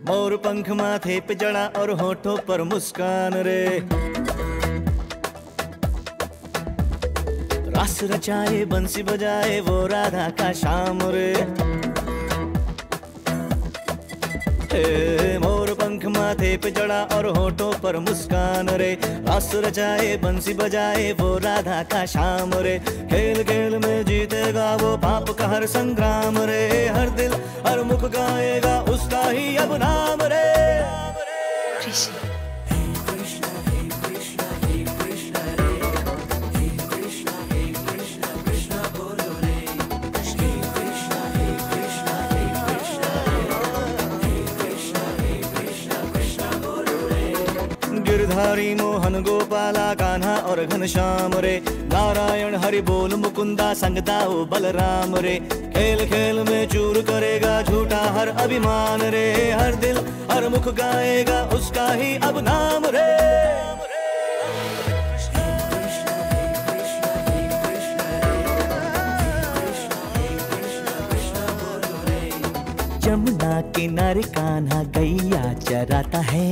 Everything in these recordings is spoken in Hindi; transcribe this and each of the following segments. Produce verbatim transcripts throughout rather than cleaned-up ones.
मोर पंख माथे पे जड़ा और होठों पर मुस्कान रे। रास रचाए बंसी बजाए वो राधा का श्याम रे। ए, मोर पंख माथे पे जड़ा और होठों पर मुस्कान रे। रास रचाए बंसी बजाए वो राधा का श्याम रे। खेल खेल में जीतेगा वो पाप का हर संग्राम रे। हर दिल हर मुख गाएगा उसका ही अब नाम रे। कृष्ण गिरधारी मोहन गोपाला कान्हा और घनश्याम रे। नारायण हरि बोल मुकुंदा संग दाओ बलराम रे। खेल खेल में चूर करेगा झूठा हर अभिमान रे। हर दिल हर मुख गाएगा उसका ही अब नाम रे। यमुना किनारे कान्हा गैया चराता है।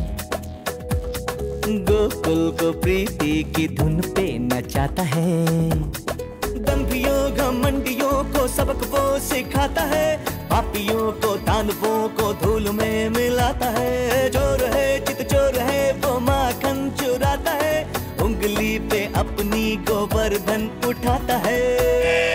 गोकुल को प्रीति की धुन पे नचाता है। दंभियों घमंडियों को सबक वो सिखाता है। पापियों को दानवों को धूल में मिलाता है। चोर है चित चोर है वो माखन चुराता है। उंगली पे अपनी गोवर्धन उठाता है।